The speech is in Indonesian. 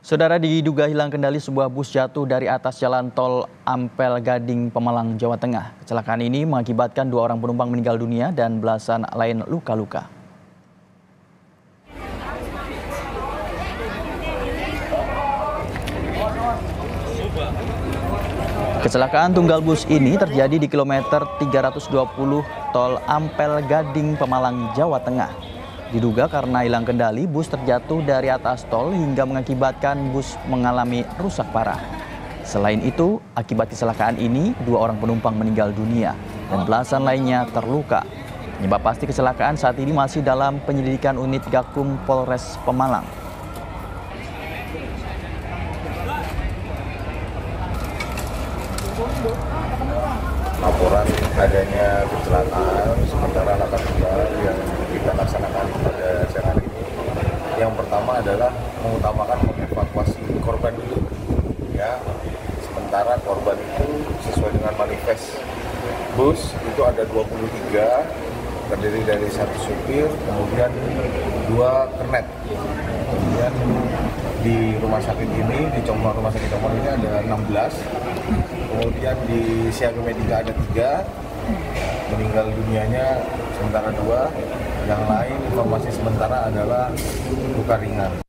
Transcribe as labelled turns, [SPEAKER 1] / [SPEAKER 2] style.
[SPEAKER 1] Saudara, diduga hilang kendali sebuah bus jatuh dari atas jalan tol Ampel Gading, Pemalang, Jawa Tengah. Kecelakaan ini mengakibatkan 2 orang penumpang meninggal dunia dan belasan lain luka-luka. Kecelakaan tunggal bus ini terjadi di kilometer 320 tol Ampel Gading, Pemalang, Jawa Tengah. Diduga karena hilang kendali, bus terjatuh dari atas tol hingga mengakibatkan bus mengalami rusak parah. Selain itu, akibat kecelakaan ini, 2 orang penumpang meninggal dunia dan belasan lainnya terluka. Penyebab pasti kecelakaan saat ini masih dalam penyelidikan unit Gakum Polres Pemalang.
[SPEAKER 2] Laporan adanya kecelakaan sementara laka tunggal yang kita laksanakan pada siang hari ini. Yang pertama adalah mengutamakan mengevakuasi korban dulu. Ya, sementara korban itu sesuai dengan manifest bus itu ada 23, terdiri dari 1 supir, kemudian 2 kernet. Kemudian di rumah sakit ini, di rumah sakit Comor ini ada 16. Kemudian di Siaga Medika ada 3, meninggal dunianya sementara 2, yang lain informasi sementara adalah luka ringan.